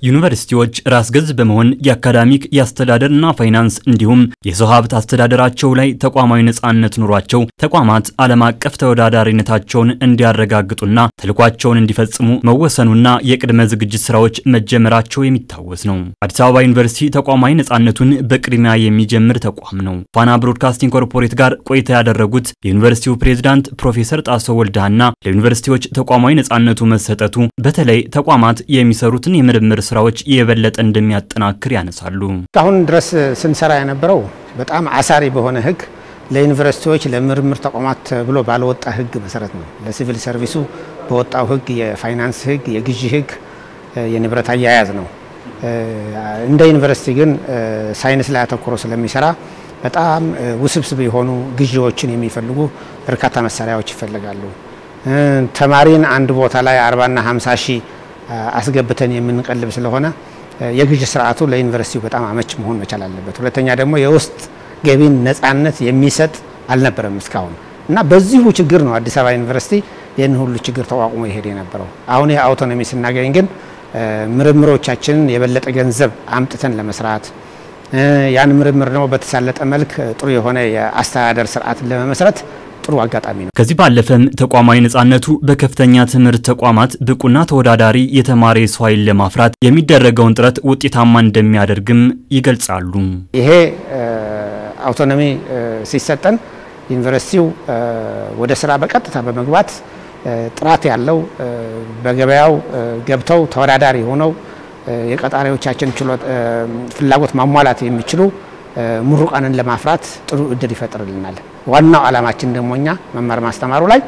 ዩኒቨርሲቲዎች ራስ ገዝ በመሆን የአካዳሚክ የአስተዳደርና ፋይናንስ እንዲሁም የሰው ሀብት አስተዳደራቸው ላይ ተቋማዊ ነጻነት ኑሯቸው ተቋማት ዓለም አቀፍ ተወዳዳሪነታቸውን እንዲያረጋግጡና ተልኳቸውን እንዲፈጽሙ መወሰኑና የቅድመ ዝግጅት ስራዎች መጀመራቸው የሚታወስ ነው። አዲስ አበባ ዩኒቨርሲቲ ተቋማዊ ነጻነቱን በቅድሚያ የሚጀምር ተቋም ነው። ፋና ብሮድካስቲንግ ኮርፖሬት ጋር ቆይታ ያደረጉት የዩኒቨርሲቲው ፕሬዝዳንት ፕሮፌሰር ጣሰው ወልደሃና ለዩኒቨርሲቲዎች ተቋማዊ ነጻነቱ መሰጠቱ በተለይ ተቋማት የሚሰሩትን የምርምር ስራዎች የበለጠ እንደሚያጠናክር ያነሳሉ። አሁን ድረስ ስንሰራ የነበረው በጣም አሳሪ በሆነ ህግ ለዩኒቨርሲቲዎች ለምርምር ተቋማት ብሎ ባልወጣ ህግ መሰረት ነው። ለሲቪል ሰርቪሱ በወጣው ህግ የፋይናንስ ህግ፣ የግዢ ህግ፣ የንብረት አያያዝ ነው። እንደ ዩኒቨርሲቲ ግን ሳይንስ ላይ አተኩሮ ስለሚሰራ በጣም ውስብስብ የሆኑ ግዢዎችን የሚፈልጉ በርካታ መሳሪያዎች ይፈልጋሉ። ተማሪን አንድ ቦታ ላይ 40 እና 50 ሺህ አስገብተን የምንቀልብ ስለሆነ የግዢ ስርዓቱ ለዩኒቨርሲቲው በጣም አመች መሆን መቻል አለበት። ሁለተኛ ደግሞ የውስጥ ገቢን ነጻነት የሚሰጥ አልነበረም እስካሁን እና በዚሁ ችግር ነው አዲስ አበባ ዩኒቨርሲቲ ይህን ሁሉ ችግር ተቋቁሞ ይሄድ የነበረው። አሁን የአውቶኖሚ ስናገኝ ግን ምርምሮቻችንን የበለጠ ገንዘብ አምጥተን ለመስራት ያን ምርምር ነው በተሳለጠ መልክ ጥሩ የሆነ የአስተዳደር ስርዓት ለመመስረት ጥሩ አጋጣሚ ነው። ከዚህ ባለፈም ተቋማዊ ነጻነቱ በከፍተኛ ትምህርት ተቋማት ብቁና ተወዳዳሪ የተማሪ ሰው ኃይል ለማፍራት የሚደረገውን ጥረት ውጤታማ እንደሚያደርግም ይገልጻሉ። ይሄ አውቶኖሚ ሲሰጠን ዩኒቨርሲቲው ወደ ስራ በቀጥታ በመግባት ጥራት ያለው በገበያው ገብተው ተወዳዳሪ ሆነው የቀጣሪዎቻችን ፍላጎት ማሟላት የሚችሉ ምሩቃንን ለማፍራት ጥሩ እድል ይፈጥርልናል። ዋናው ዓላማችን ደሞኛ መማር ማስተማሩ ላይ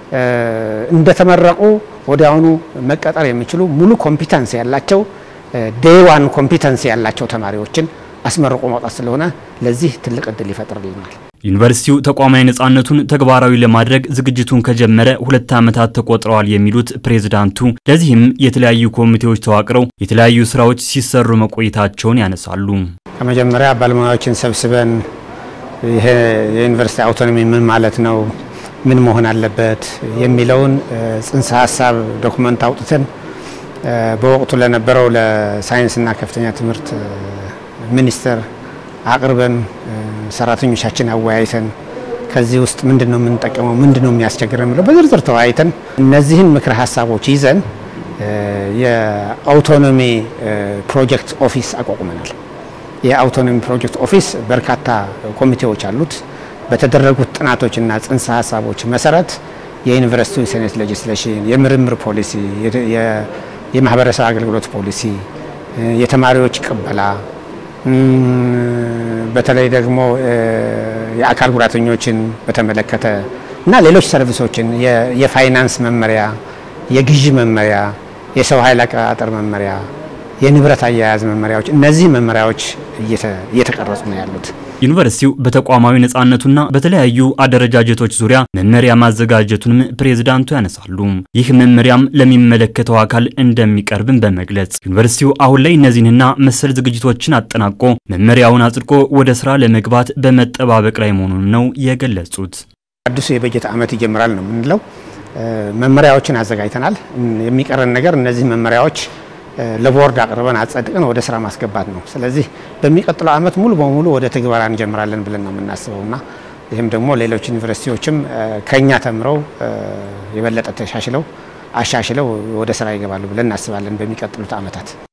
እንደተመረቁ ወዲያውኑ መቀጠር የሚችሉ ሙሉ ኮምፒተንስ ያላቸው ዴይ ዋን ኮምፒተንስ ያላቸው ተማሪዎችን አስመርቆ ማውጣት ስለሆነ ለዚህ ትልቅ እድል ይፈጥርልናል። ዩኒቨርሲቲው ተቋማዊ ነጻነቱን ተግባራዊ ለማድረግ ዝግጅቱን ከጀመረ 2 ዓመታት ተቆጥረዋል የሚሉት ፕሬዝዳንቱ ለዚህም የተለያዩ ኮሚቴዎች ተዋቅረው የተለያዩ ስራዎች ሲሰሩ መቆየታቸውን ያነሳሉ። ከመጀመሪያ ባለሙያዎችን ሰብስበን ይሄ የዩኒቨርሲቲ አውቶኖሚ ምን ማለት ነው፣ ምን መሆን አለበት የሚለውን ጽንሰ ሐሳብ ዶክመንት አውጥተን በወቅቱ ለነበረው ለሳይንስና ከፍተኛ ትምህርት ሚኒስቴር አቅርበን ሰራተኞቻችን አወያይተን ከዚህ ውስጥ ምንድነው የምንጠቀመው ምንድነው የሚያስቸግረን ብለው በዝርዝር ተወያይተን እነዚህን ምክረ ሐሳቦች ይዘን የአውቶኖሚ ፕሮጀክት ኦፊስ አቋቁመናል። የአውቶኖሚ ፕሮጀክት ኦፊስ በርካታ ኮሚቴዎች አሉት። በተደረጉት ጥናቶችና ጽንሰ ሐሳቦች መሰረት የዩኒቨርሲቲ ሴኔት ሌጂስሌሽን፣ የምርምር ፖሊሲ፣ የማህበረሰብ አገልግሎት ፖሊሲ፣ የተማሪዎች ቅበላ በተለይ ደግሞ የአካል ጉዳተኞችን በተመለከተ እና ሌሎች ሰርቪሶችን የፋይናንስ መመሪያ፣ የግዢ መመሪያ፣ የሰው ኃይል አቀጣጠር መመሪያ፣ የንብረት አያያዝ መመሪያዎች እነዚህ መመሪያዎች እየተቀረጹ ነው ያሉት። ዩኒቨርሲቲው በተቋማዊ ነጻነቱና በተለያዩ አደረጃጀቶች ዙሪያ መመሪያ ማዘጋጀቱንም ፕሬዝዳንቱ ያነሳሉ። ይህ መመሪያም ለሚመለከተው አካል እንደሚቀርብም በመግለጽ ዩኒቨርሲቲው አሁን ላይ እነዚህንና መሰል ዝግጅቶችን አጠናቆ መመሪያውን አጽድቆ ወደ ስራ ለመግባት በመጠባበቅ ላይ መሆኑን ነው የገለጹት። አዲሱ የበጀት ዓመት ይጀምራል ነው የምንለው። መመሪያዎችን አዘጋጅተናል። የሚቀረን ነገር እነዚህ መመሪያዎች ለቦርድ አቅርበን አጸድቀን ወደ ስራ ማስገባት ነው። ስለዚህ በሚቀጥለው ዓመት ሙሉ በሙሉ ወደ ትግበራ እንጀምራለን ብለን ነው የምናስበውና ይሄም ደግሞ ሌሎች ዩኒቨርሲቲዎችም ከኛ ተምረው የበለጠ ተሻሽለው አሻሽለው ወደ ስራ ይገባሉ ብለን እናስባለን በሚቀጥሉት ዓመታት።